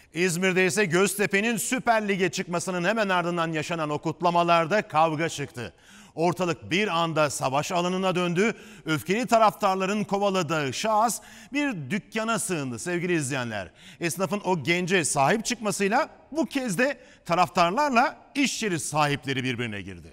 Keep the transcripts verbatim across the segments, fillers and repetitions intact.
İzmir'de ise Göztepe'nin Süper Lig'e çıkmasının hemen ardından yaşanan o kutlamalarda kavga çıktı. Ortalık bir anda savaş alanına döndü. Öfkeli taraftarların kovaladığı şahıs bir dükkana sığındı sevgili izleyenler. Esnafın o gence sahip çıkmasıyla bu kez de taraftarlarla iş yeri sahipleri birbirine girdi.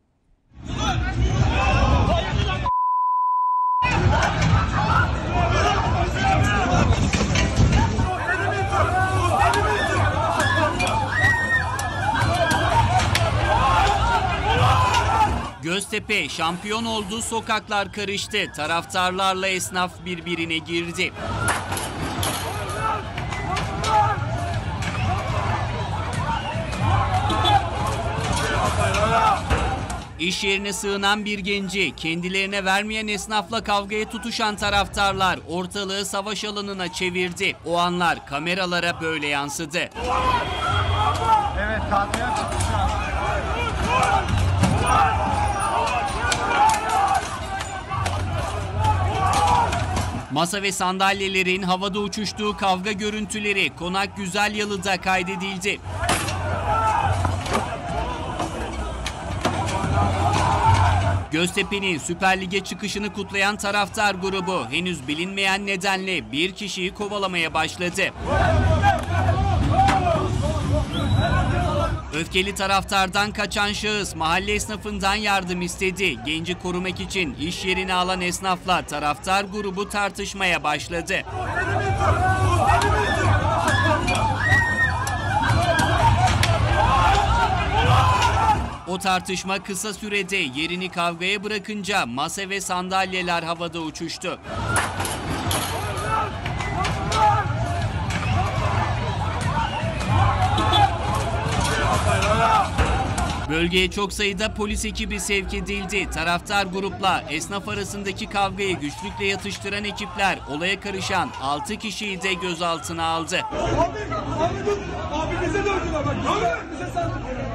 Göztepe şampiyon oldu, sokaklar karıştı. Taraftarlarla esnaf birbirine girdi. İş yerine sığınan bir genci kendilerine vermeyen esnafla kavgaya tutuşan taraftarlar ortalığı savaş alanına çevirdi. O anlar kameralara böyle yansıdı. Evet, kavgaya tutuşan. Masa ve sandalyelerin havada uçuştuğu kavga görüntüleri Konak Güzelyalı'da kaydedildi. Göztepe'nin Süper Lig'e çıkışını kutlayan taraftar grubu henüz bilinmeyen nedenle bir kişiyi kovalamaya başladı. Öfkeli taraftardan kaçan şahıs mahalle esnafından yardım istedi. Genci korumak için iş yerini alan esnafla taraftar grubu tartışmaya başladı. O tartışma kısa sürede yerini kavgaya bırakınca masa ve sandalyeler havada uçuştu. Bölgeye çok sayıda polis ekibi sevk edildi. Taraftar grupla esnaf arasındaki kavgayı güçlükle yatıştıran ekipler olaya karışan altı kişiyi de gözaltına aldı. Abi, abi, abi bize döndüler bak. Bize saldırdılar.